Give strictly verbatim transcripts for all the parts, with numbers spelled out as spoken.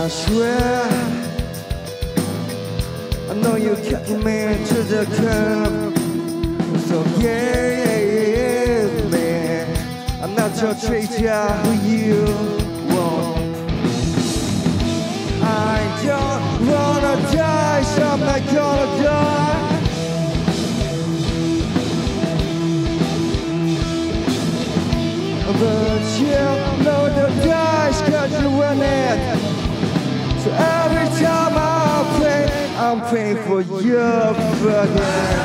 I swear I know you kept me to the curb. So give me, I'm not your traitor who you want. I don't wanna die, so I'm not gonna die. But you know the dice cause you win it. So every time I pray, I'm praying for your fucking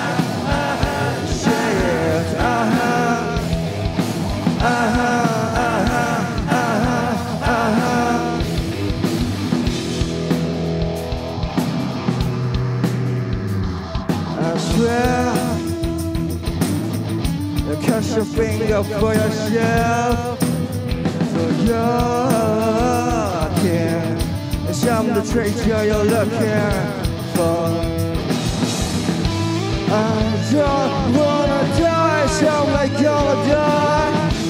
shit. Uh-huh, uh-huh, uh-huh, uh-huh, uh-huh. I swear, catch your finger for yourself. So you're here. I'm the traitor you're looking for. I don't wanna die, so I'm like gonna die.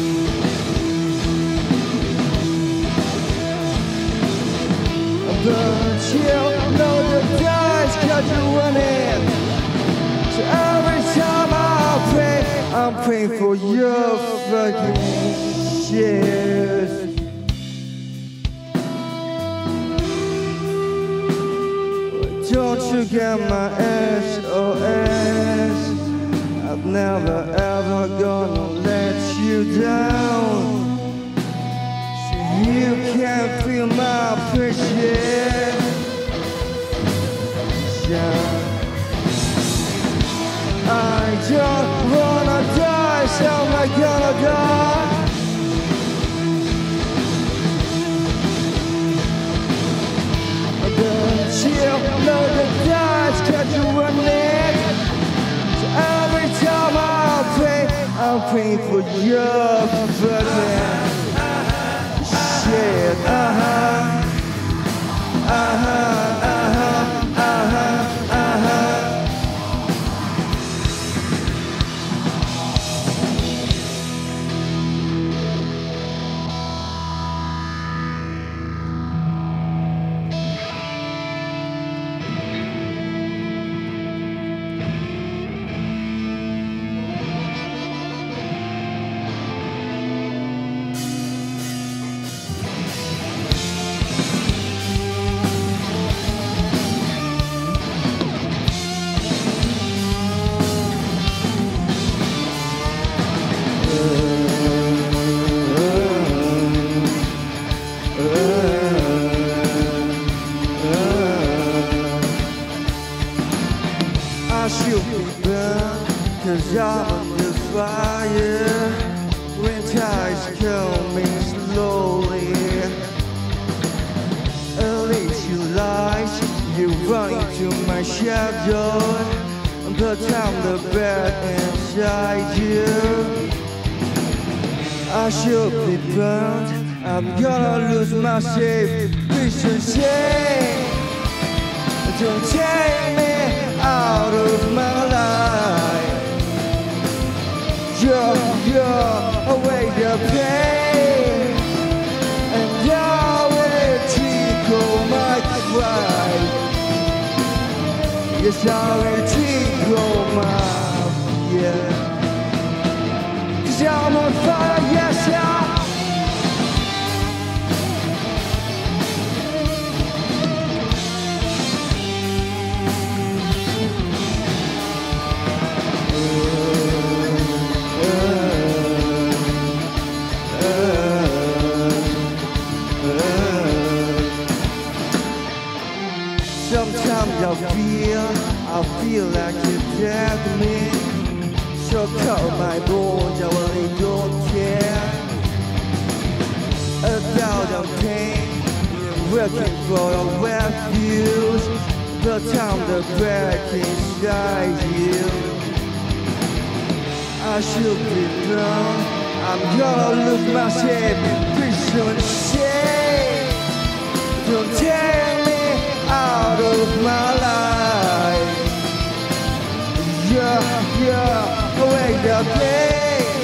But you know the dice cause you win it. So every time I pray, I'm praying for your fucking shit. Don't you get my S O S? I'm never ever gonna let you down. So you can't feel my appreciation. I don't wanna die, so I'm not gonna die. But you know the dice catch you running. So every time I pray, I'm praying for your fucking shit. Uh-huh, uh-huh, uh-huh, uh-huh, uh-huh. I should be burned, cause I'm under fire. When tides kill me slowly, at least you lies, you run into my shadow. But I'm the bad inside you. I should be burned, I'm gonna lose my safe vision. Don't take me out of my life. You're, you're away the pain, and I will tickle my cry. Yes, I will tickle my, yeah. Cause I'm on fire, yes, I sometimes I feel, I feel like you dead me. So cold my bones, I really don't care. A thousand pain, working for a refuge. But I'm the back inside you. I should be drowned, I'm gonna lose myself, prison shame. Don't take me out of my life. Yeah, yeah, away the pain,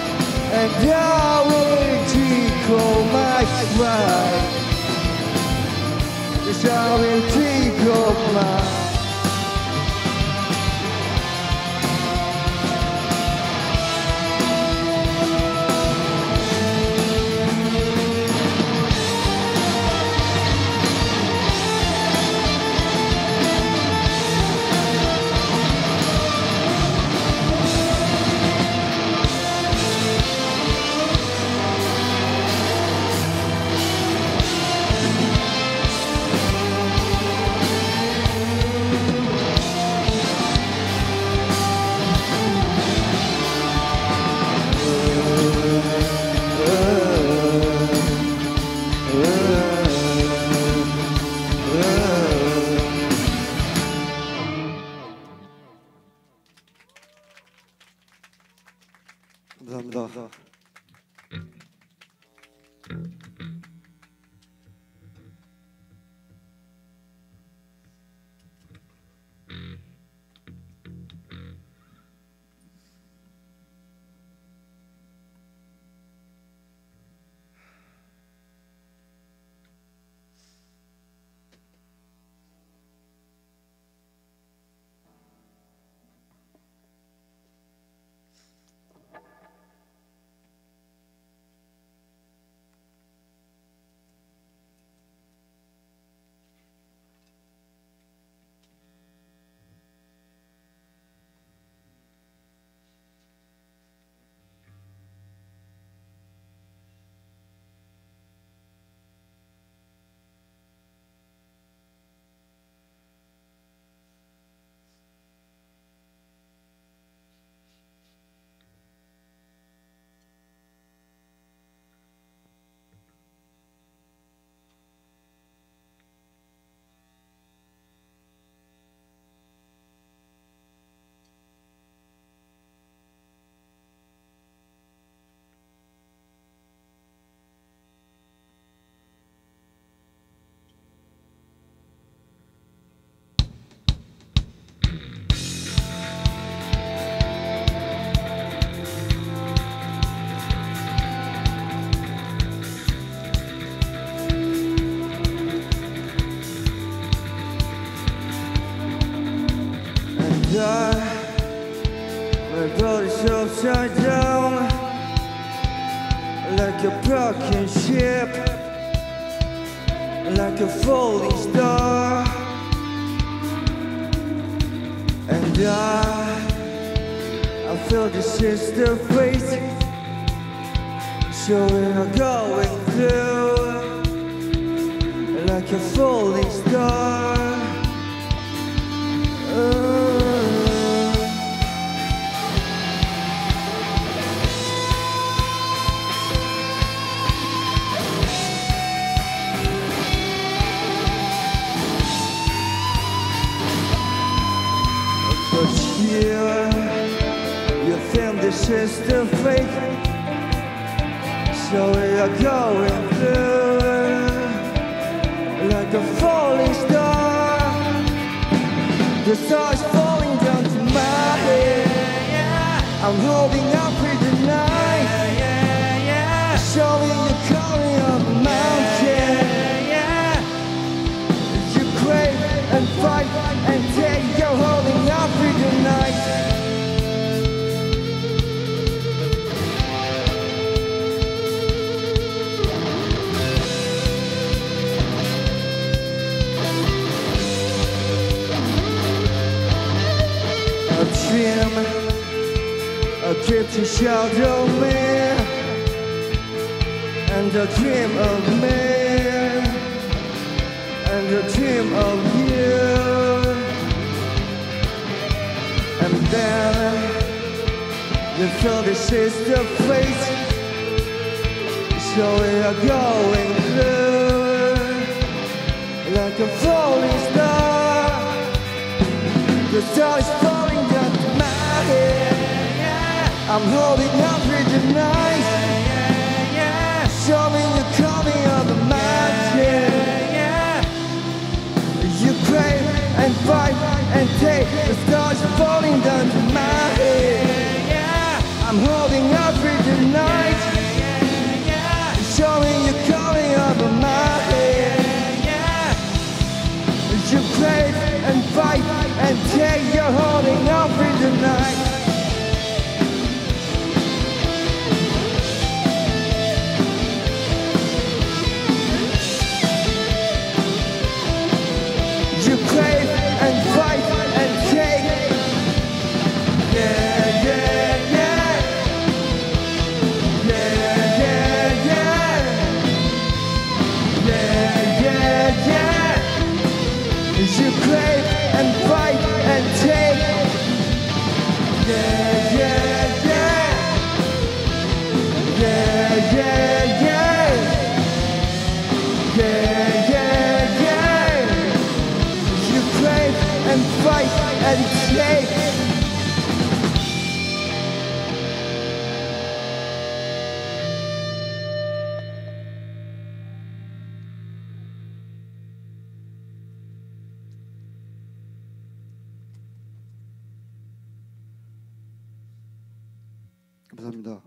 and I will tickle my cry. showing deep of mine. 감사합니다. My body's upside down, like a broken ship, like a falling star. And I, I feel this is the fate, so we're going through, like a falling star. uh, But here, you think this is the fate, so we are going through, like a falling star. The stars falling down to my head, I'm holding out for the night, showing you coming up a mountain. You crave and fight and take, you're holding out for the night. A dream, a dream to shadow me, and a dream of me, and a dream of you. And then you feel this is the fate, so we are going through, like a falling star. The star is falling down to my head, I'm holding out for the night, showing you coming up the mountain. You crave and fight and take, the stars are falling down to my head, I'm holding out for the night, showing you coming up on my head. 감사합니다.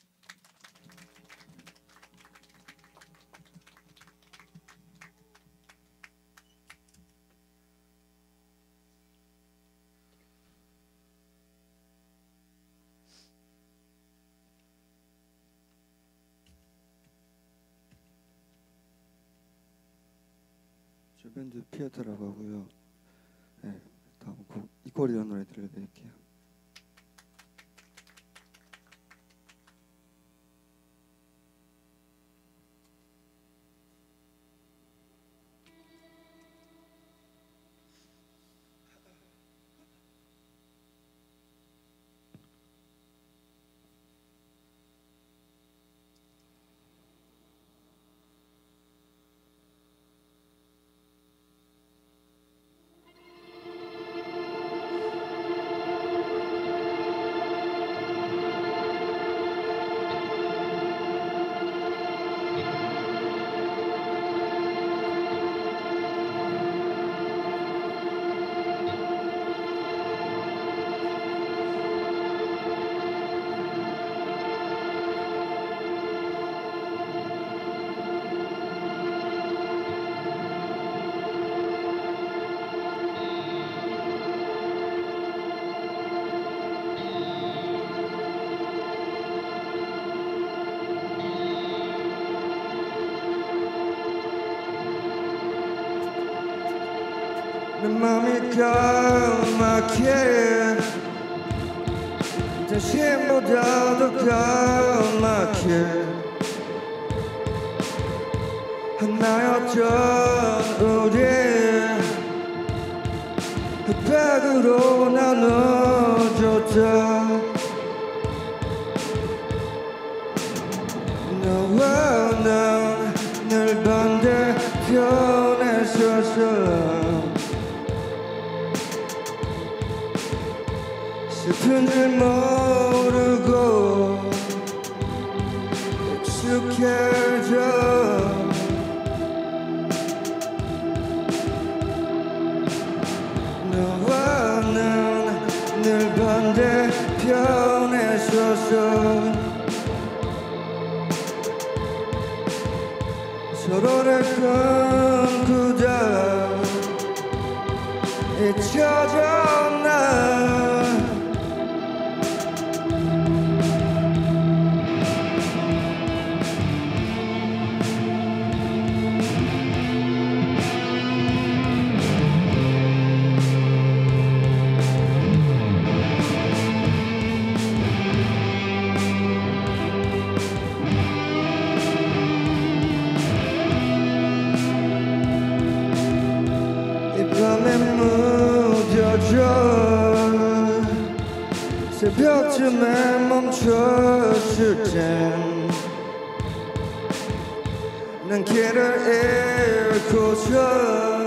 저 밴드 피에타라고 하고요. 네, 다음 곡 이꼴이라는 노래 들려드릴게요. 내 맘이 까맣게 당신보다 더 까맣게 하나였던 우리 흑백으로 나눠줬다. 너와 난 늘 반대편에 서서 슬픈 줄 모르고 익숙해져. 너와 난 늘 반대편에 서서 서로를 꿈꾸다 잊혀졌나. 밤에 무뎌져 새벽쯤에 멈췄을 땐 난 길을 잃고서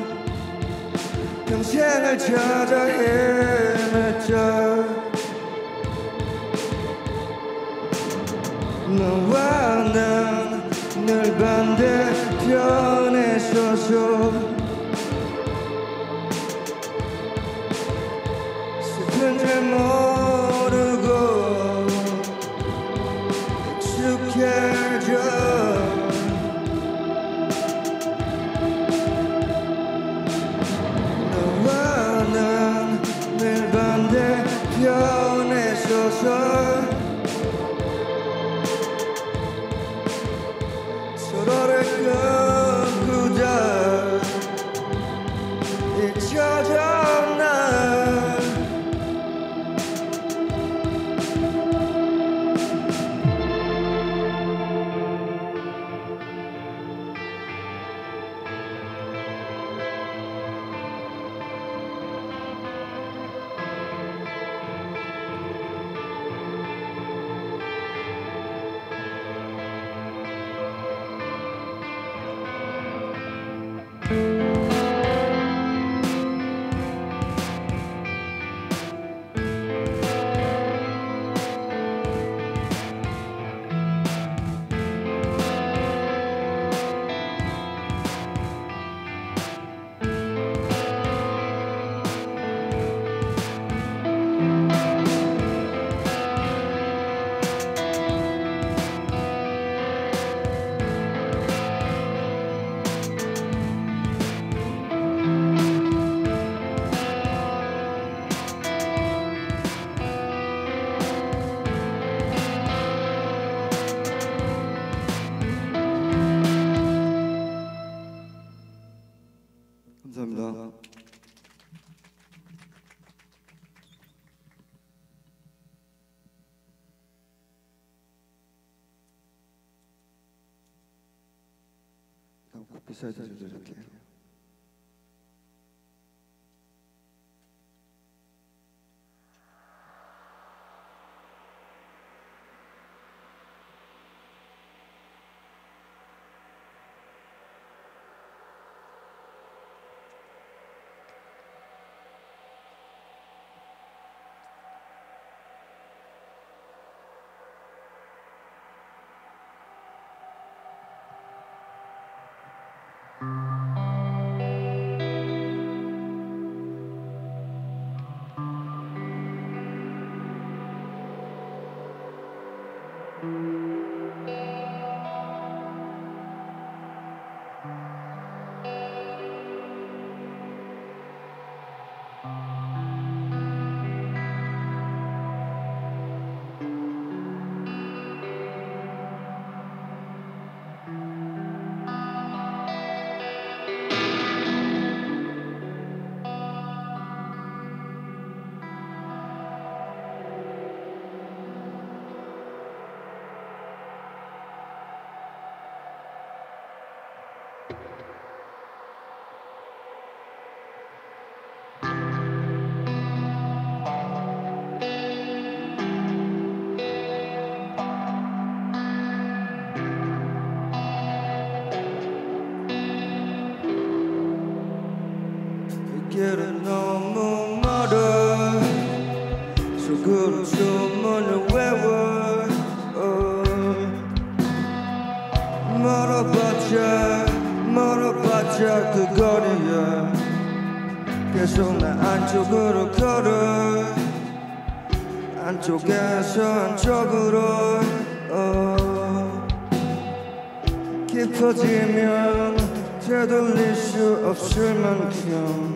평생을 찾아 헤맸다. 너와 난 늘 반대편에 서서 슬픈 줄 모르고 익숙해져. 너와 난 늘 반대편에 서서 서로를 꿈꾸다 감사합니다. 다음 커피 사이즈 드릴게요. 길은 너무 멀어 속으로 주문을 외워 멀어봤자 멀어봤자 그 거리야 계속 나 안쪽으로 걸어 안쪽에서 안쪽으로 어. 깊어지면 되돌릴 수 없을 만큼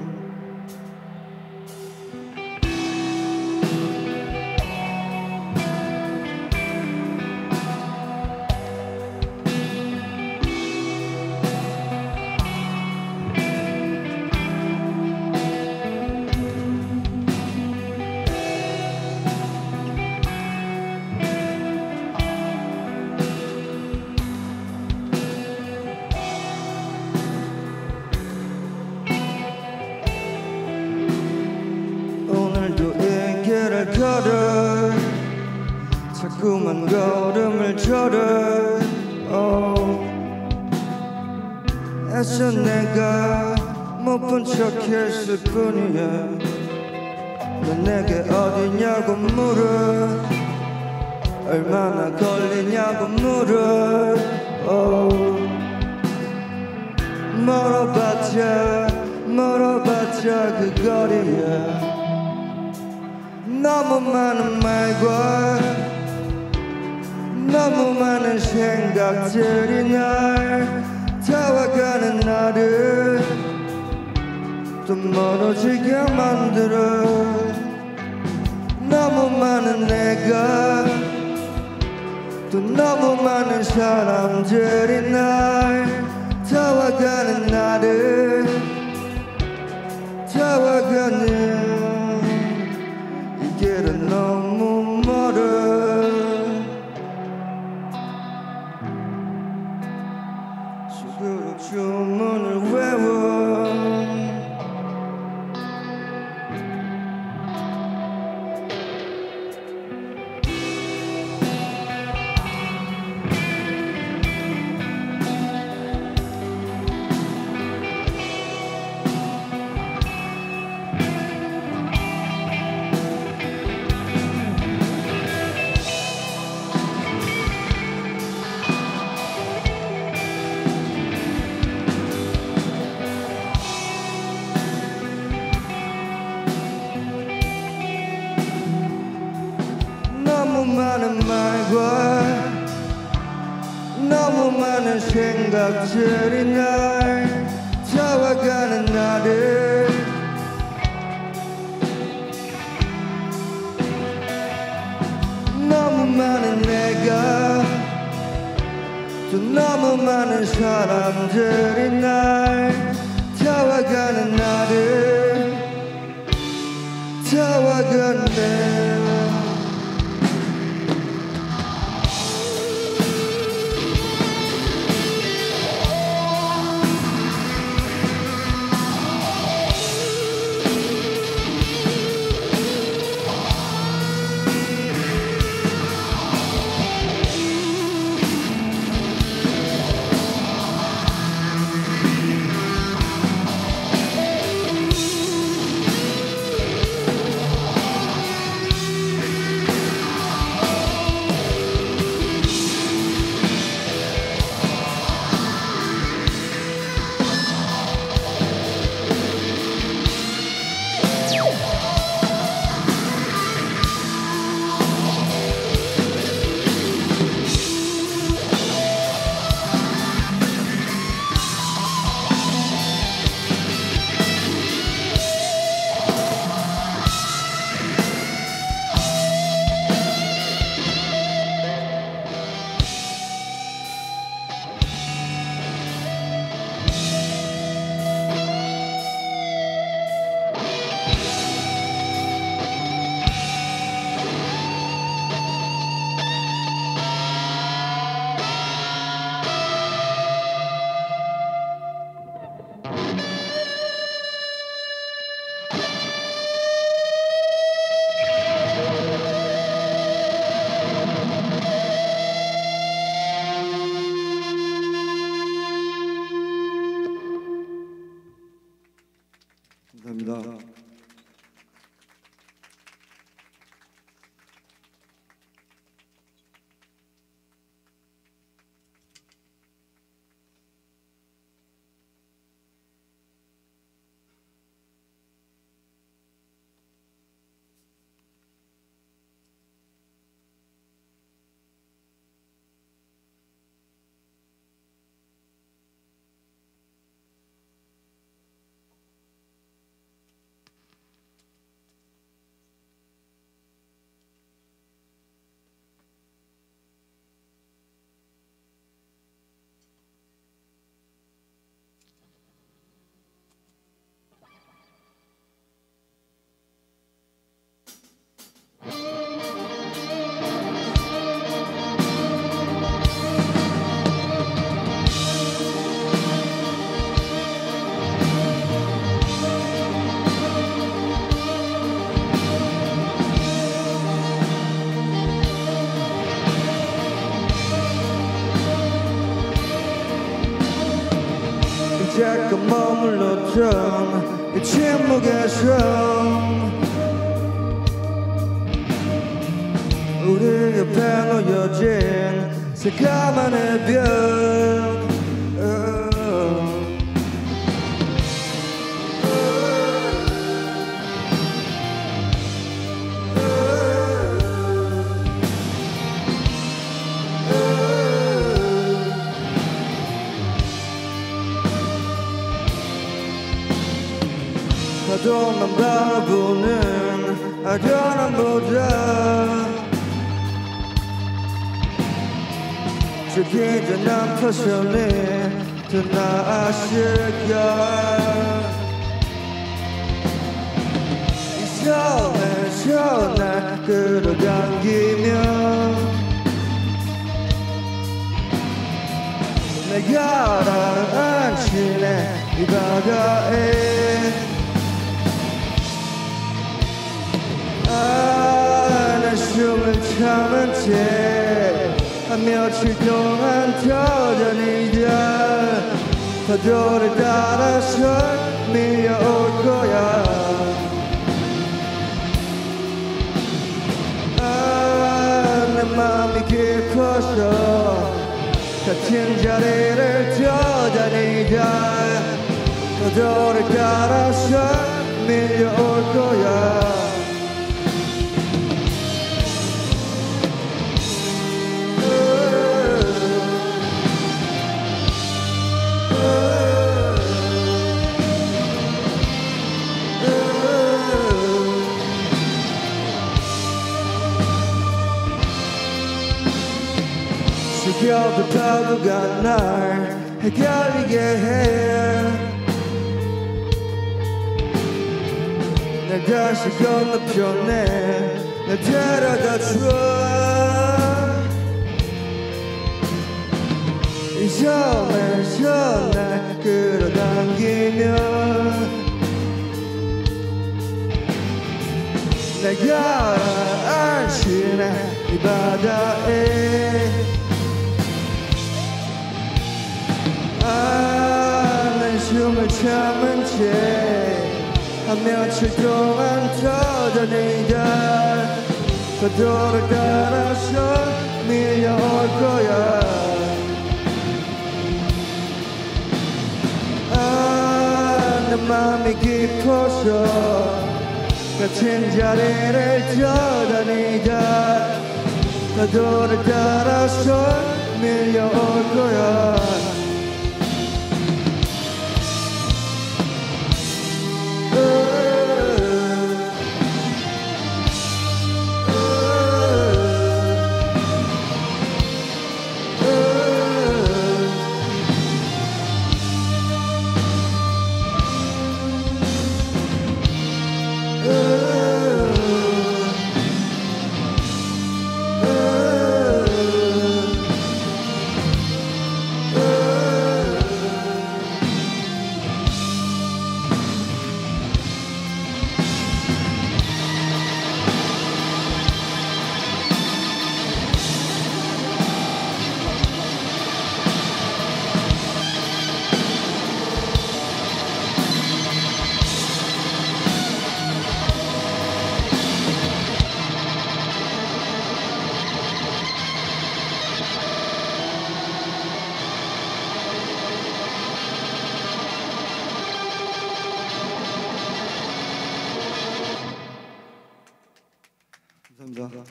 걸어 자꾸만 걸음을 절어 oh. 애써 내가 못 본 척했을 뿐이야 넌 내게 어디냐고 물어 얼마나 걸리냐고 물어 oh. 멀어봤자 멀어봤자 그 거리야 너무 많은 말과 너무 많은 생각들이 날 다와가는 나를 또 멀어지게 만들어 너무 많은 내가 또 너무 많은 사람들이 날 다와가는 나를 다와가는 길은 너무 멀어 속으로 주문을 외워 너무 많은 말과 너무 많은 생각들이 날 다와가는 나를 너무 많은 내가 또 너무 많은 사람들이 날 다와가는 날 끝내 감사합니다. 잠깐 머물렀던 이 침묵에서 우리 옆에 놓여진 새까만 해변 파도만 바라보는 아련함보다 저기 저 남파선이 더 나았을까 이 섬에서 날 끌어당기며 내가 가라앉히네 이 바다에 아, 내 숨을 참은 채 한 며칠 동안 떠다니다 파도를 따라서 밀려올 거야 아, 내 맘이 깊어서 같은 자리를 떠다니다 파도를 따라서 밀려올 거야 지겨운 파도가 날 헷갈리게 해 날 다시 건너편에 날 데려다줘. 이 섬에서 날 끌어당기며 내가 안신해 이 바다에 아, 난 숨을 참은 채 한 며칠 동안 떠다니다 파도를 따라서 밀려올 거야. 아, 내 맘이 깊어서 같은 자리를 떠다니다 파도를 따라서 밀려올 거야. 감사합니다.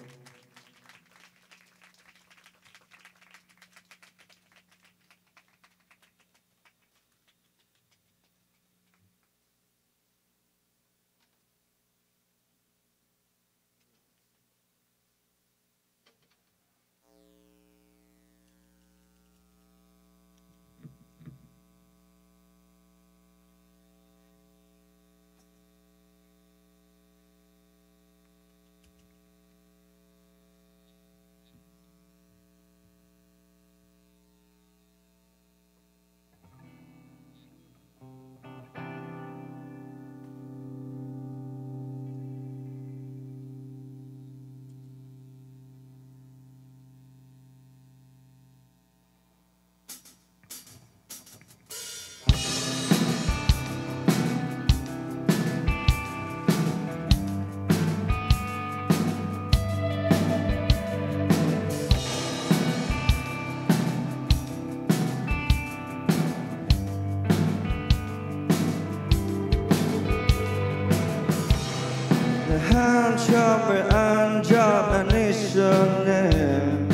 한참을 앉아만 있었네.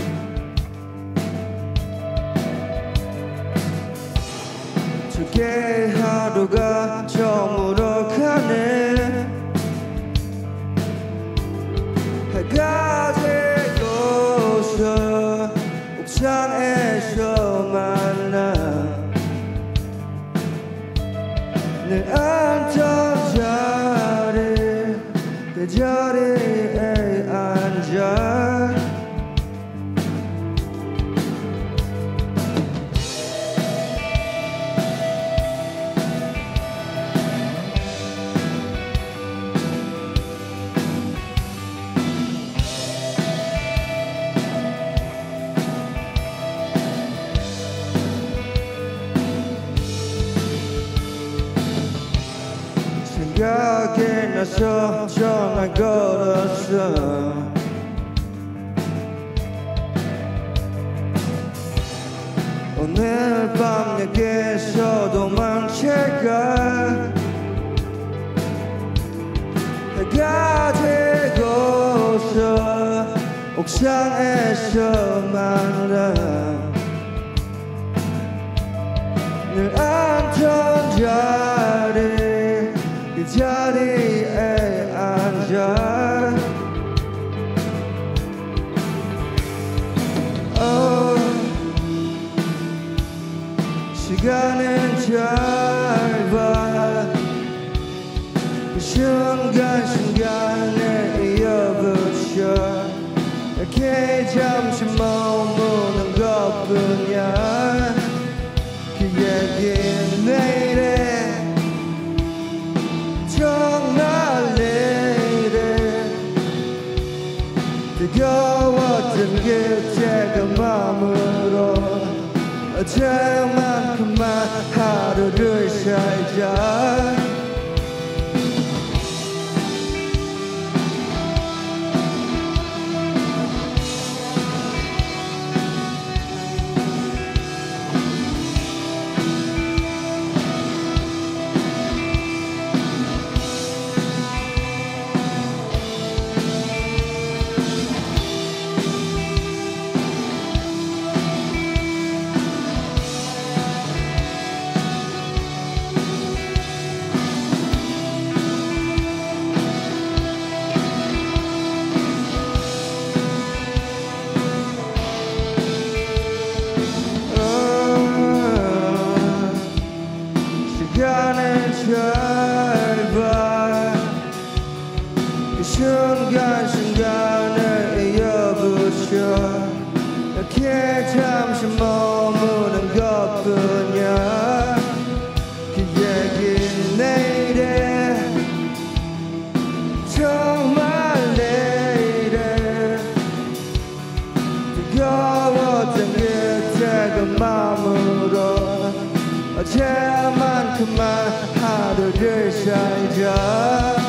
어떻게 하루가 저물어 가네. 해가 되고서 옥상에서 만나 늘 앉던 자리 그 자리에 앉아 생각이 나서 전화 걸었어. 오늘 밤 내게서 도망칠까. 해가 되고서 옥상에서 만나 늘 앉던 자리 그 자리에 앉아 oh, 시간은 짧아 그 순간 순간을 이어붙여 이렇게 잠시 머무는 것뿐이야. 그 얘긴 내일에 정말 내일에 뜨거웠던 그때 그 마음으로 어제만큼만 하루를 살자. 시간을 잘 봐. 그 순간 순간을 이어붙여 이렇게 잠시 머무는 것뿐이야. 그 얘긴 내일에 정말 내일에 뜨거웠던 그때 그 마음으로 어제만큼만 하루를 살자.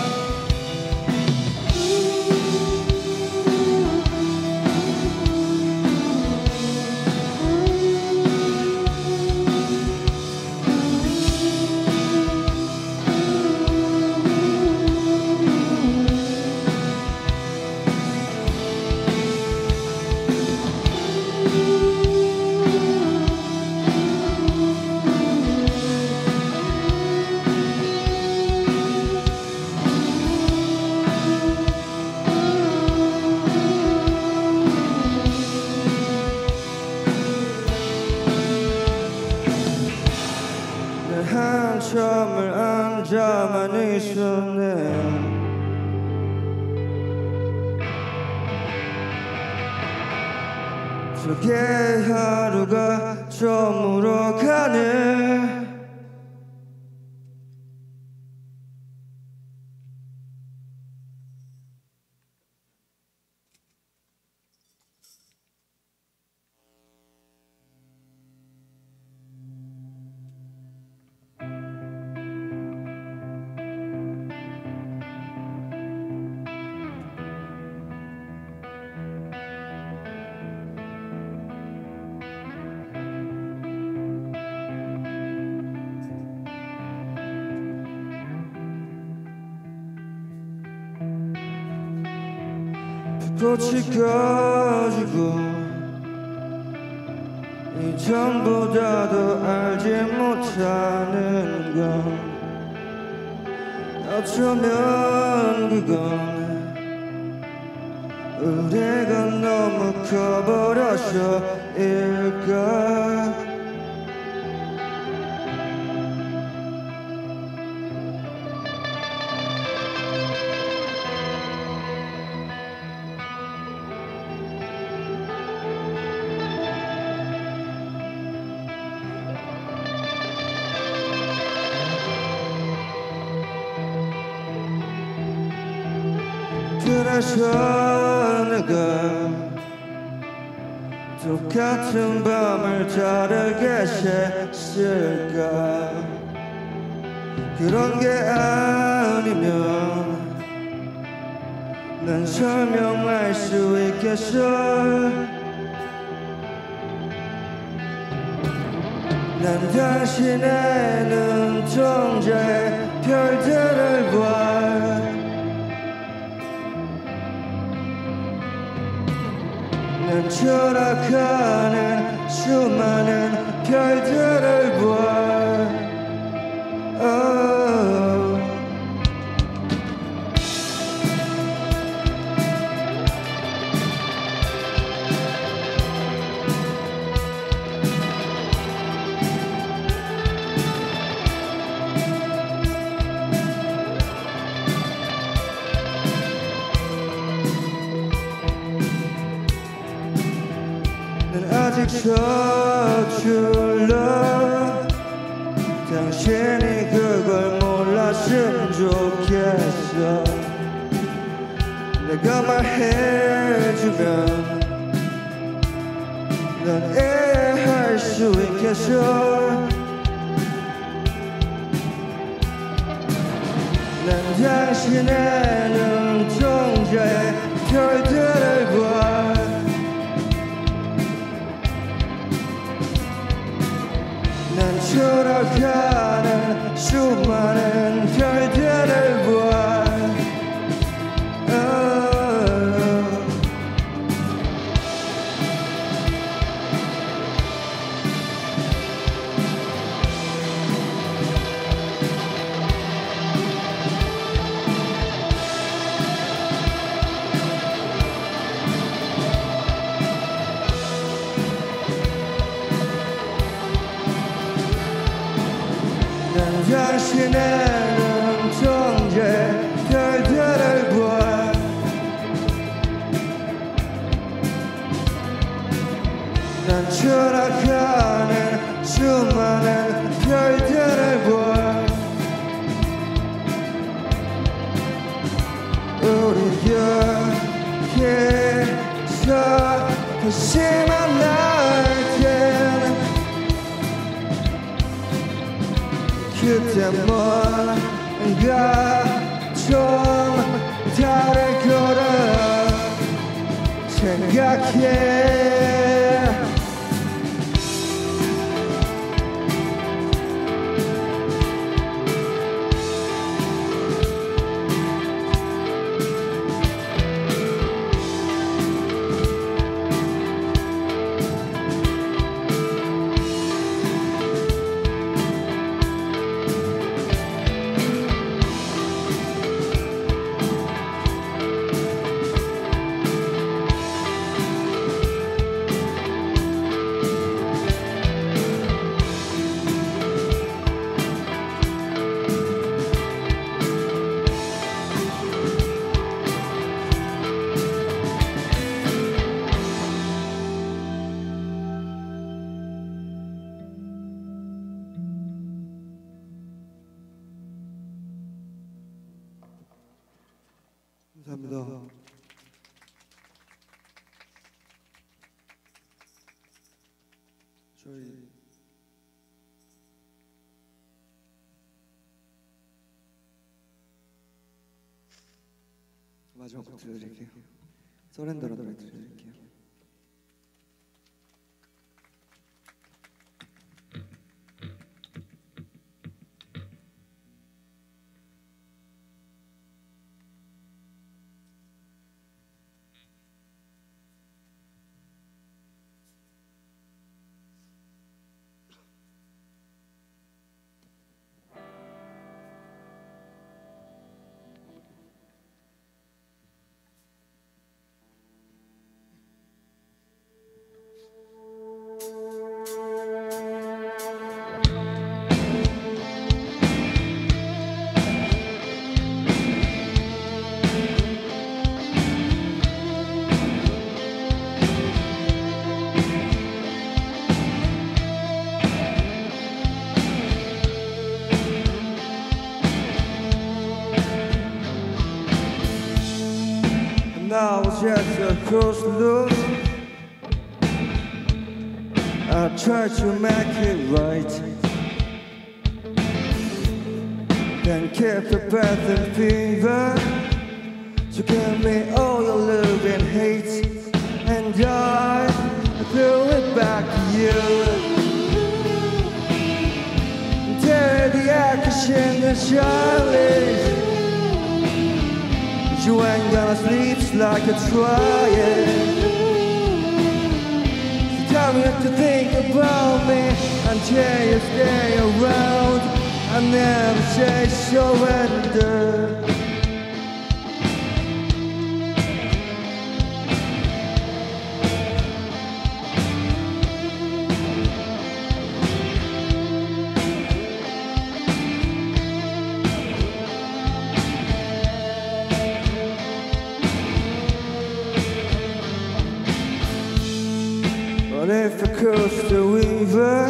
한참을 앉아만 있었네. 저게 하루가 저물어 가네. 꽃이 꺼지고 이전보다도 알지 못하는 건 어쩌면 그건 우리가 너무 커버려서일까. 그래서 내가 똑같은 밤을 다르게 샜을까. 그런 게 아니면 난 설명할 수 있겠어. 난 당신의 눈동자에 별들을 봐. 난 추락하는 수많은 별들을 봐. oh. 가르쳐줄래 당신이 그걸 몰랐으면 좋겠어 내가 말해주면 넌 이해할 수 있겠어 난 당신의 눈동자에 별들을 봐 난 돌아가는 수많은 별들을 봐 난 당신의 눈동자에 별들을 봐 난 돌아가는 수많은 별들을 봐 우리 여기서 다시 만날 때는 그때 뭔가 좀 다를 거라 생각해 감사합니다. 저희 마지막 곡 들려드릴게요. 서렌더라는 노래 들려드릴게요. Now it's just a close look. I try to make it right, then keep the breath and fever to give me all your love and hate, and I throw it back to you. Tear the ashes in the chalice. You ain't gonna sleep like a trying. So tell me what to think about me until you stay around. I never say surrender. But if I across the river.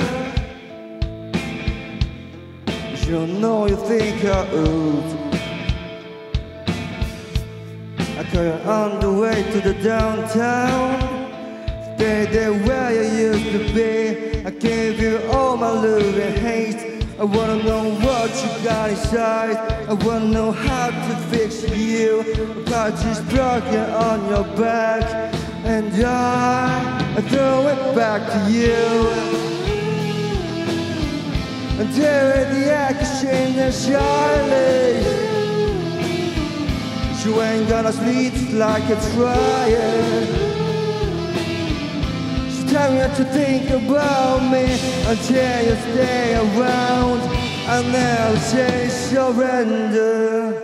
You know you think I'm old. I call you on the way to the downtown. Stay there where you used to be. I gave you all my love and hate. I wanna know what you got inside. I wanna know how to fix you. But just broken on your back, and I, I throw it back to you. Until the action is Charlie, you ain't gonna sleep like a trying. So tell me what you think about me until you stay around. I'll never say surrender.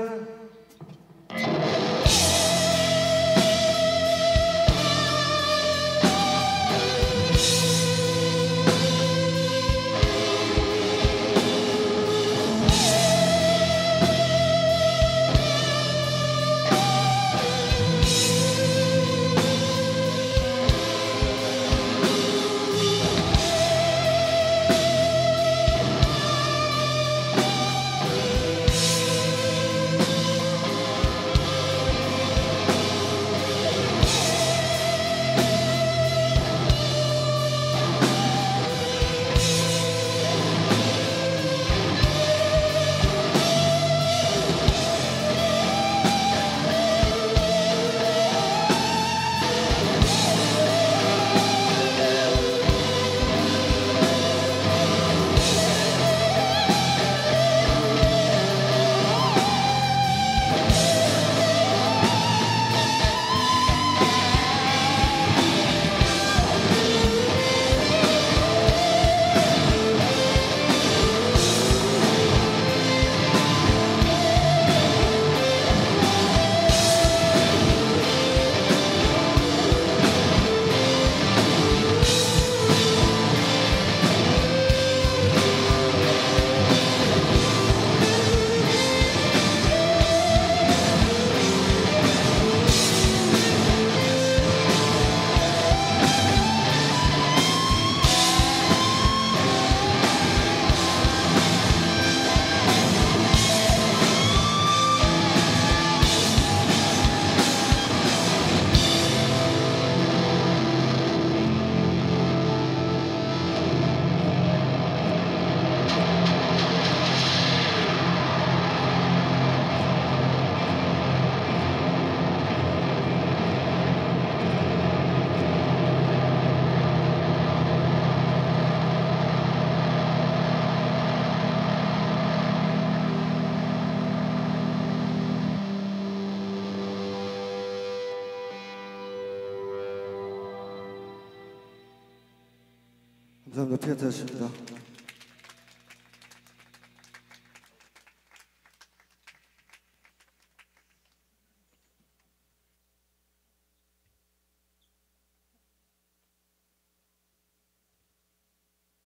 감사합니다. 피아타였습니다.